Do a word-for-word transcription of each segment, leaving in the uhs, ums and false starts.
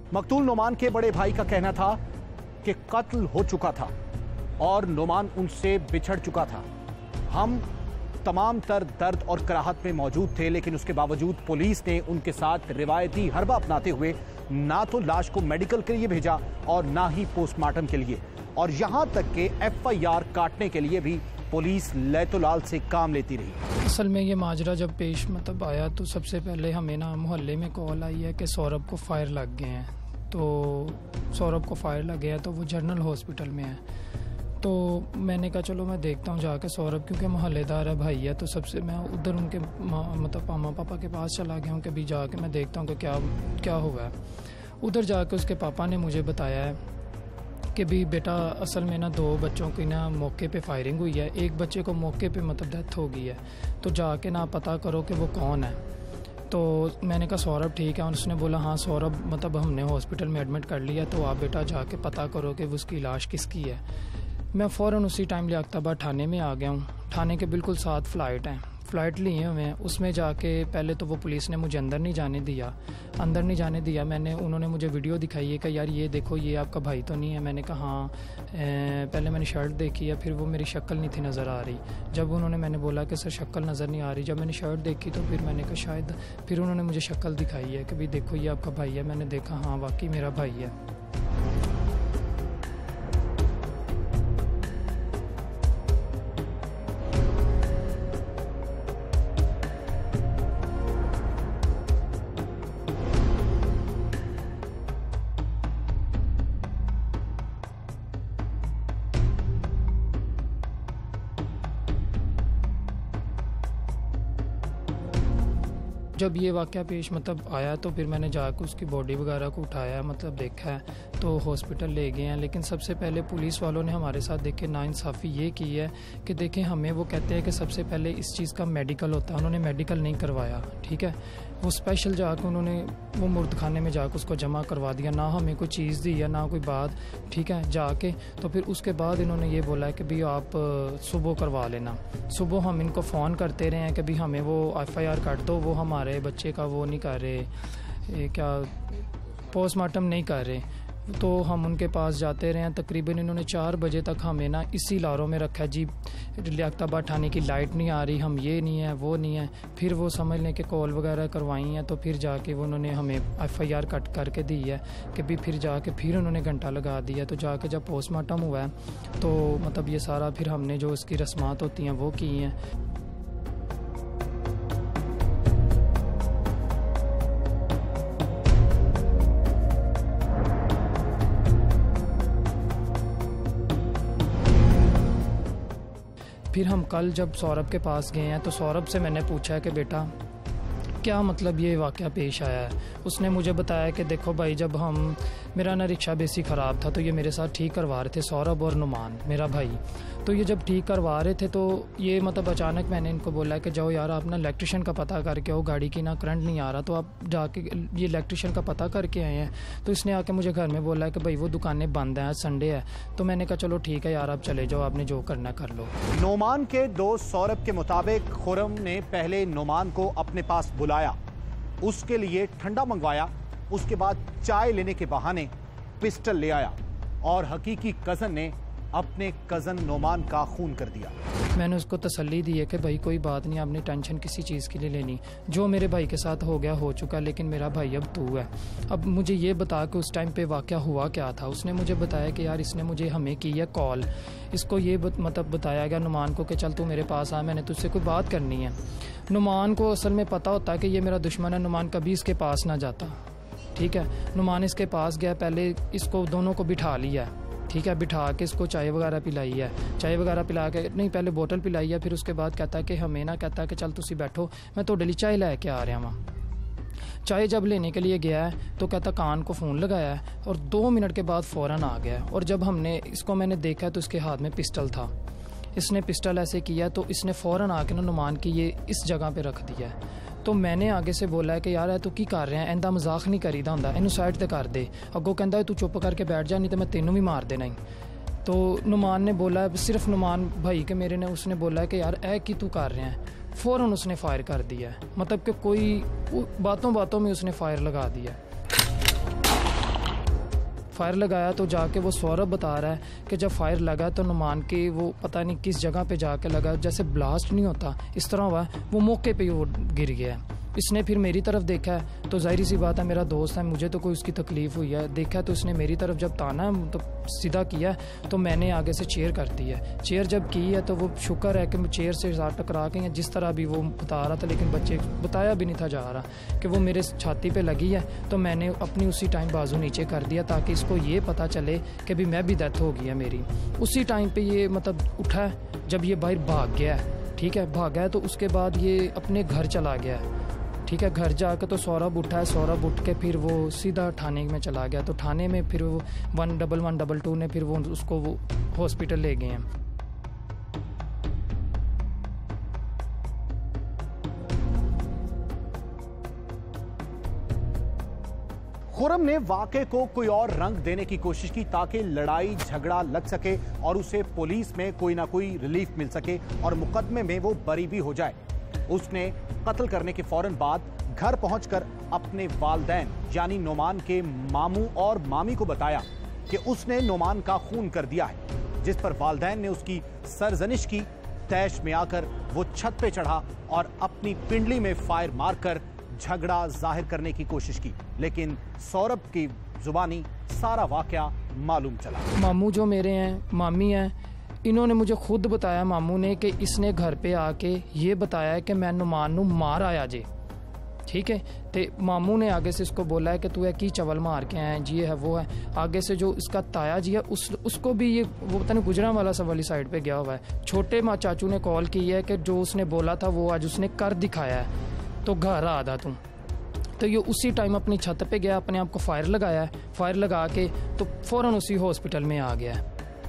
मकतूल नोमान के बड़े भाई का कहना था कि कत्ल हो चुका था और नोमान उनसे बिछड़ चुका था। हम तमाम तर दर्द और कराहत में मौजूद थे, लेकिन उसके बावजूद पुलिस ने उनके साथ रिवायती हरबा अपनाते हुए ना तो लाश को मेडिकल के लिए भेजा और ना ही पोस्टमार्टम के लिए, और यहां तक के एफ आई आर काटने के लिए भी पुलिस लैतोलाल से काम लेती रही। असल में ये माजरा जब पेश मतलब आया तो सबसे पहले हमें ना मोहल्ले में कॉल आई है कि सौरभ को फायर लग गए हैं। तो सौरभ को फायर लग गया तो वो जनरल हॉस्पिटल में है। तो मैंने कहा चलो मैं देखता हूँ जाके सौरभ, क्योंकि मोहल्लेदार है भाई है, तो सबसे मैं उधर उनके मतलब मामा पापा के पास चला गया हूँ कि भी जाके मैं देखता हूँ कि क्या क्या हुआ है। उधर जाके उसके पापा ने मुझे बताया है कि भी बेटा असल में ना दो बच्चों की ना मौके पे फायरिंग हुई है, एक बच्चे को मौके पे मतलब डेथ हो गई है, तो जाके ना पता करो कि वो कौन है। तो मैंने कहा सौरभ ठीक है, और उसने बोला हाँ सौरभ मतलब हमने हॉस्पिटल में एडमिट कर लिया, तो आप बेटा जाके पता करो कि उसकी लाश किसकी है। मैं फ़ौरन उसी टाइम लियाकताबाद थाने में आ गया हूँ। थाने के बिल्कुल साथ फ़्लाइट हैं, फ़्लाइट लिए हुए हैं। उसमें जाके पहले तो वो पुलिस ने मुझे अंदर नहीं जाने दिया अंदर नहीं जाने दिया मैंने उन्होंने मुझे वीडियो दिखाई है कि यार ये देखो ये आपका भाई तो नहीं है। मैंने कहा हाँ। पहले मैंने शर्ट देखी है, फिर वो मेरी शक्ल नहीं थी नज़र आ रही। जब उन्होंने मैंने बोला कि सर शक्ल नज़र नहीं आ रही, जब मैंने शर्ट देखी तो फिर मैंने कहा शायद, फिर उन्होंने मुझे शक्ल दिखाई है कि भाई देखो ये आपका भाई है। मैंने देखा हाँ वाकई मेरा भाई है। जब ये वाक़या पेश मतलब आया तो फिर मैंने जाकर उसकी बॉडी वगैरह को उठाया, मतलब देखा है, तो हॉस्पिटल ले गए हैं। लेकिन सबसे पहले पुलिस वालों ने हमारे साथ देखे नाइंसाफ़ी ये की है कि देखें हमें वो कहते हैं कि सबसे पहले इस चीज़ का मेडिकल होता है, उन्होंने मेडिकल नहीं करवाया। ठीक है, वो स्पेशल जाकर उन्होंने वो मुर्द खाने में जाकर उसको जमा करवा दिया, ना हमें कोई चीज़ दी या ना कोई बात। ठीक है, जाके तो फिर उसके बाद इन्होंने ये बोला है कि भाई आप सुबह करवा लेना। सुबह हम इनको फ़ोन करते रहे हैं कि भाई हमें वो एफ आई आर काट दो, वो हमारे बच्चे का वो नहीं कर रहे, क्या पोस्टमार्टम नहीं कर रहे। तो हम उनके पास जाते रहे हैं। तकरीबन इन्होंने चार बजे तक हमें ना इसी लारों में रखा है जी, लियाकताबाद थाने की लाइट नहीं आ रही, हम ये नहीं है वो नहीं है। फिर वो समझ लें कि कॉल वगैरह करवाई हैं, तो फिर जाके वो उन्होंने हमें एफ आई आर कट करके दी है कि भी फिर जाके फिर उन्होंने घंटा लगा दिया। तो जाके जब पोस्टमार्टम हुआ है तो मतलब ये सारा फिर हमने जो इसकी रस्मात होती हैं वो की हैं। फिर हम कल जब सौरभ के पास गए हैं तो सौरभ से मैंने पूछा है कि बेटा क्या मतलब ये वाक़या पेश आया है। उसने मुझे बताया कि देखो भाई, जब हम मेरा ना रिक्शा बेसी ख़राब था तो ये मेरे साथ ठीक करवा रहे थे, सौरभ और नुमान मेरा भाई। तो ये जब ठीक करवा रहे थे तो ये मतलब अचानक मैंने इनको बोला कि जाओ यार आप ना इलेक्ट्रिशियन का पता करके आओ, गाड़ी की ना करंट नहीं आ रहा, तो आप जाके ये इलेक्ट्रिशियन का पता करके आए हैं। तो इसने आके मुझे घर में बोला कि भाई वो दुकानें बंद हैं, संडे है। तो मैंने कहा चलो ठीक है यार आप चले जाओ, आपने जो करना कर लो। नोमान के दोस्त सौरभ के मुताबिक खुरम ने पहले नोमान को अपने पास बुलाया, उसके लिए ठंडा मंगवाया, उसके बाद चाय लेने के बहाने पिस्टल ले आया और हकीकी कजन ने अपने कजन नोमान का खून कर दिया। मैंने उसको तसल्ली दी है कि भाई कोई बात नहीं, आपने टेंशन किसी चीज़ के लिए लेनी, जो मेरे भाई के साथ हो गया हो चुका, लेकिन मेरा भाई अब तू है। अब मुझे ये बता कि उस टाइम पे वाक़या हुआ क्या था। उसने मुझे बताया कि यार इसने मुझे हमें की है कॉल, इसको ये बत, मतलब बताया गया नुमान को कि चल तू मेरे पास आ, मैंने तुझसे कोई बात करनी है। नुमान को असल में पता होता है कि ये मेरा दुश्मन है, नुमान कभी इसके पास ना जाता। ठीक है, नुमान इसके पास गया, पहले इसको दोनों को बिठा लिया, ठीक है, बिठा के इसको चाय वगैरह पिलाई है, चाय वगैरह पिला के नहीं पहले बोतल पिलाई है, फिर उसके बाद कहता है कि हमें ना कहता है कि चल तुसी बैठो मैं तो डेली चाय लेके आ रहा वहाँ। चाय जब लेने के लिए गया है तो कहता कान को फ़ोन लगाया है और दो मिनट के बाद फ़ौरन आ गया। और जब हमने इसको मैंने देखा तो इसके हाथ में पिस्टल था, इसने पिस्टल ऐसे किया तो इसने फ़ौरन आके ना नुमान की ये इस जगह पे रख दिया है। तो मैंने आगे से बोला है कि यार तू की कर रहा है, इंदा मजाक नहीं करीदा होंदा, इनू साइड ते कर दे। अगों कहता है तू चुप करके बैठ जा नहीं तो मैं तेनों भी मार देना ही। तो नुमान ने बोला, सिर्फ नुमान भाई के मेरे ने उसने बोला है कि यार ऐ की तू कर रहे हैं, फ़ौरन उसने फायर कर दिया है, मतलब कि कोई बातों बातों में उसने फायर लगा दिया। फायर लगाया तो जाके वो सौरभ बता रहा है कि जब फायर लगा तो नुमान के वो पता नहीं किस जगह पे जाके लगा, जैसे ब्लास्ट नहीं होता इस तरह हुआ, वो मौके पे ही वो गिर गया है। इसने फिर मेरी तरफ देखा है तो जाहिर सी बात है मेरा दोस्त है, मुझे तो कोई उसकी तकलीफ हुई है, देखा तो इसने मेरी तरफ जब ताना है तो सीधा किया तो मैंने आगे से चेयर कर दी है। चेयर जब की है तो वो शुक्र है कि चेयर से साथ टकरा के जिस तरह भी वो बता रहा था, लेकिन बच्चे बताया भी नहीं था जा रहा कि वो मेरे छाती पे लगी है, तो मैंने अपनी उसी टाइम बाजू नीचे कर दिया ताकि इसको ये पता चले कि भी मैं भी डेथ हो गई है मेरी। उसी टाइम पे ये मतलब उठा है, जब ये बाहर भाग गया है, ठीक है, भागा है तो उसके बाद ये अपने घर चला गया है, ठीक है। घर जाकर तो सौरभ उठा है, सौरभ उठ के फिर वो सीधा थाने में चला गया, तो थाने में फिर वो one double one double two ने फिर वो उसको वो हॉस्पिटल ले गए हैं। खुर्रम ने वाकये को कोई और रंग देने की कोशिश की ताकि लड़ाई झगड़ा लग सके और उसे पुलिस में कोई ना कोई रिलीफ मिल सके और मुकदमे में वो बरी भी हो जाए। उसने कत्ल करने के फौरन बाद घर पहुंचकर अपने वालदैन यानी नोमान के मामू और मामी को बताया कि उसने नोमान का खून कर दिया है, जिस पर वालदैन ने उसकी सरजनिश की। तैश में आकर वो छत पे चढ़ा और अपनी पिंडली में फायर मारकर झगड़ा जाहिर करने की कोशिश की, लेकिन सौरभ की जुबानी सारा वाकया मालूम चला। मामू जो मेरे हैं, मामी हैं, इन्होंने मुझे खुद बताया मामू ने कि इसने घर पे आके ये बताया है कि मैं नुमान नू मार आया जे, ठीक है। तो मामू ने आगे से इसको बोला है कि तू है की चवल मार के आए जी, ये है वो है। आगे से जो इसका ताया जी है उस उसको भी ये वो पता नहीं गुजरा वाला सब वाली साइड पे गया हुआ है। छोटे माँ चाचू ने कॉल की है कि जो उसने बोला था वो आज उसने कर दिखाया है, तो घर आ था तू। तो ये उसी टाइम अपनी छत पे गया, अपने आप को फायर लगाया है, फायर लगा के तो फौरन उसी हॉस्पिटल में आ गया है।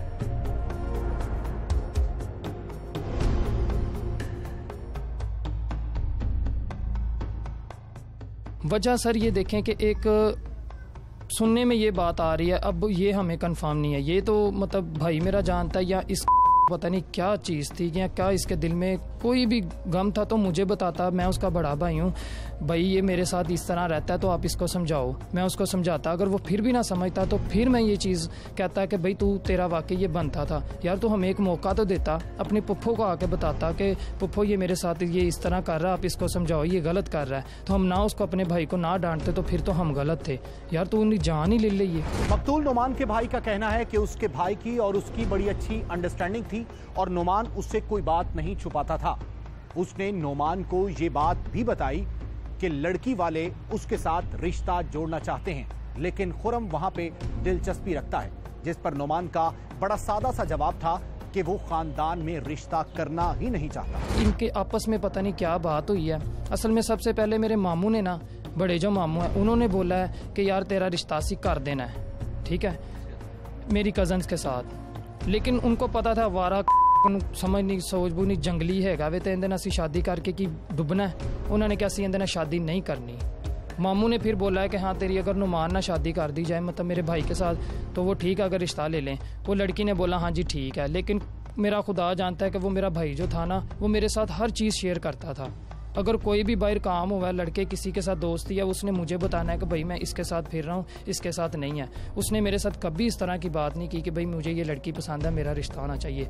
वजह सर ये देखें कि एक सुनने में ये बात आ रही है, अब ये हमें कंफर्म नहीं है, ये तो मतलब भाई मेरा जानता है या इस पता नहीं क्या चीज़ थी या क्या इसके दिल में कोई भी गम था तो मुझे बताता, मैं उसका बड़ा भाई हूँ, भाई ये मेरे साथ इस तरह रहता है तो आप इसको समझाओ। मैं उसको समझाता, अगर वो फिर भी ना समझता तो फिर मैं ये चीज़ कहता कि भाई तू तेरा वाकई ये बनता था यार, तू हमें एक मौका तो देता, अपने पुप्पो को आके बताता कि पुप्पो ये मेरे साथ ये इस तरह कर रहा है, आप इसको समझाओ ये गलत कर रहा है, तो हम ना उसको अपने भाई को ना डांटते तो फिर तो हम गलत थे यार, तू उन्हें जान ही ले ली है। मकतूल नोमान के भाई का कहना है कि उसके भाई की और उसकी बड़ी अच्छी अंडरस्टैंडिंग थी और नोमान उससे कोई बात नहीं छुपाता था। उसने नोमान को ये बात भी बताई कि लड़की वाले उसके साथ रिश्ता जोड़ना चाहते हैं, लेकिन खुर्रम वहां पे दिलचस्पी रखता है, जिस पर नोमान का बड़ा सादा सा जवाब था कि वो खानदान में रिश्ता करना ही नहीं चाहता। इनके आपस में पता नहीं क्या बात हुई है। असल में सबसे पहले मेरे मामू ने ना, बड़े जो मामू है उन्होंने बोला है कि यार तेरा रिश्ता सी कर देना है, ठीक है, मेरी कजन्स के साथ, लेकिन उनको पता था वारा समझ नहीं सोच बू नहीं जंगली है वे तो इंदे असी शादी करके की डुबना है, उन्होंने क्या सी इंदे शादी नहीं करनी। मामू ने फिर बोला है कि हाँ तेरी अगर नुमान ना शादी कर दी जाए मतलब मेरे भाई के साथ तो वो ठीक है, अगर रिश्ता ले लें। वो लड़की ने बोला हाँ जी ठीक है, लेकिन मेरा खुदा जानता है कि वो मेरा भाई जो था ना वो मेरे साथ हर चीज़ शेयर करता था। अगर कोई भी बाहर काम हुआ है, लड़के किसी के साथ दोस्ती है, उसने मुझे बताना है कि भाई मैं इसके साथ फिर रहा हूँ, इसके साथ नहीं है। उसने मेरे साथ कभी इस तरह की बात नहीं की कि भाई मुझे ये लड़की पसंद है, मेरा रिश्ता होना चाहिए।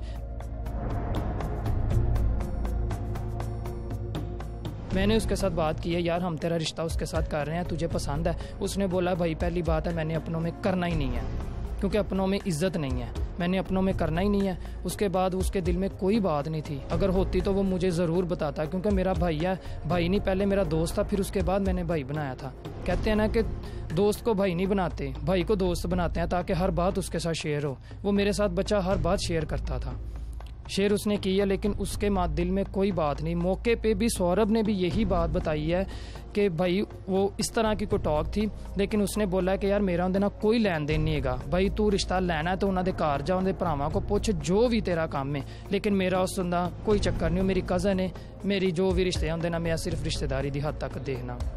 मैंने उसके साथ बात की है, यार हम तेरा रिश्ता उसके साथ कर रहे हैं, तुझे पसंद है? उसने बोला भाई पहली बात है मैंने अपनों में करना ही नहीं है, क्योंकि अपनों में इज्जत नहीं है, मैंने अपनों में करना ही नहीं है। उसके बाद उसके दिल में कोई बात नहीं थी, अगर होती तो वो मुझे ज़रूर बताता, क्योंकि मेरा भाई है, भाई नहीं पहले मेरा दोस्त था, फिर उसके बाद मैंने भाई बनाया था। कहते हैं ना कि दोस्त को भाई नहीं बनाते, भाई को दोस्त बनाते हैं ताकि हर बात उसके साथ शेयर हो। वो मेरे साथ बच्चा हर बात शेयर करता था, शेयर उसने की है, लेकिन उसके माँ दिल में कोई बात नहीं। मौके पे भी सौरभ ने भी यही बात बताई है कि भाई वो इस तरह की कोई टॉक थी, लेकिन उसने बोला कि यार मेरा उनके ना कोई लैन देन नहीं है, भाई तू रिश्ता लेना है तो उन्होंने घर जा, उनके भरावां को पुछ जो भी तेरा काम है, लेकिन मेरा उस उनका कोई चक्कर नहीं। मेरी कज़न है, मेरी जो भी रिश्ते होंगे ना मैं सिर्फ रिश्तेदारी की हद तक देखना।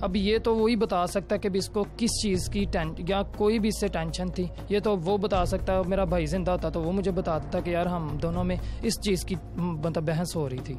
अब ये तो वही बता सकता है कि भी इसको किस चीज़ की टें या कोई भी इससे टेंशन थी, ये तो वो बता सकता है। मेरा भाई जिंदा होता तो वो मुझे बताता कि यार हम दोनों में इस चीज़ की मतलब बहस हो रही थी।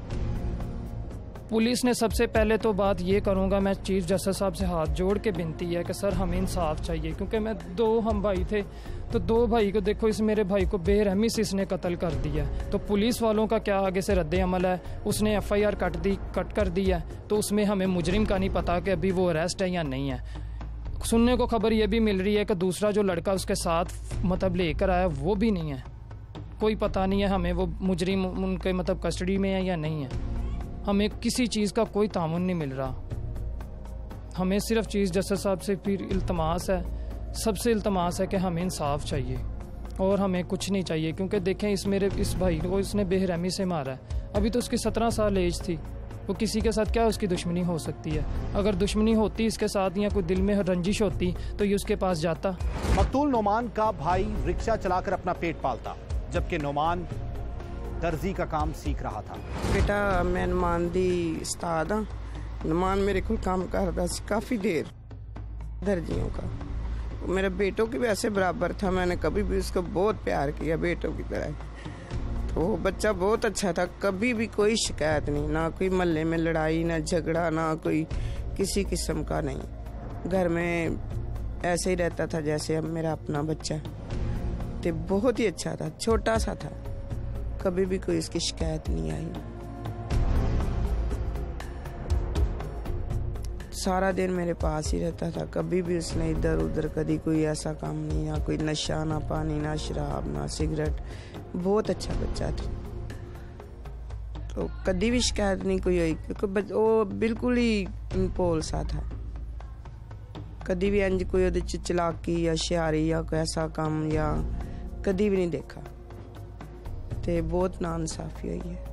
पुलिस ने सबसे पहले तो बात ये करूँगा, मैं चीफ जस्टिस साहब से हाथ जोड़ के विनती है कि सर हमें इंसाफ चाहिए, क्योंकि मैं दो हम भाई थे तो दो भाई को देखो, इस मेरे भाई को बेरहमी से इसने कत्ल कर दिया। तो पुलिस वालों का क्या आगे से रद्द अमल है? उसने एफ आई आर कट दी कट कर दी है, तो उसमें हमें मुजरिम का नहीं पता कि अभी वो अरेस्ट है या नहीं है। सुनने को खबर ये भी मिल रही है कि दूसरा जो लड़का उसके साथ मतलब लेकर आया वो भी नहीं है, कोई पता नहीं है हमें वो मुजरिम उनके मतलब कस्टडी में है या नहीं है। हमें किसी चीज़ का कोई तामुन नहीं मिल रहा। हमें सिर्फ चीफ जस्टिस साहब से फिर इल्तमास है, सबसे इल्तमास है कि हमें इंसाफ चाहिए और हमें कुछ नहीं चाहिए। क्योंकि देखें इस मेरे इस भाई को इसने बेरहमी से मारा है, अभी तो उसकी सत्रह साल एज थी, वो किसी के साथ क्या उसकी दुश्मनी हो सकती है? अगर दुश्मनी होती इसके साथ या कोई दिल में रंजिश होती तो ये उसके पास जाता। मकतूल नोमान का भाई रिक्शा चलाकर अपना पेट पालता, जबकि नोमान दर्जी का काम सीख रहा था। बेटा मैं नमान दी उस्ताद हाँ, नमान मेरे को काम करता काफ़ी देर दर्जियों का। मेरे बेटों के भी ऐसे बराबर था, मैंने कभी भी उसको बहुत प्यार किया बेटों की तरह। तो वो बच्चा बहुत अच्छा था, कभी भी कोई शिकायत नहीं, ना कोई मोहल्ले में लड़ाई, ना झगड़ा, ना कोई किसी किस्म का नहीं। घर में ऐसे ही रहता था जैसे अब मेरा अपना बच्चा। तो बहुत ही अच्छा था, छोटा सा था, कभी भी कोई इसकी शिकायत नहीं आई। सारा दिन मेरे पास ही रहता था, कभी भी उसने इधर उधर कभी कोई ऐसा काम नहीं, ना कोई नशा, ना पानी, ना शराब, ना सिगरेट। बहुत अच्छा बच्चा था, तो कभी भी शिकायत नहीं कोई हुई, क्योंकि वो बिल्कुल ही पोल सा था। कभी भी अंज कोई उहदे च चलाकी या शयारी या कोई ऐसा काम या कभी भी नहीं देखा। ते बहुत नाइंसाफी हुई है।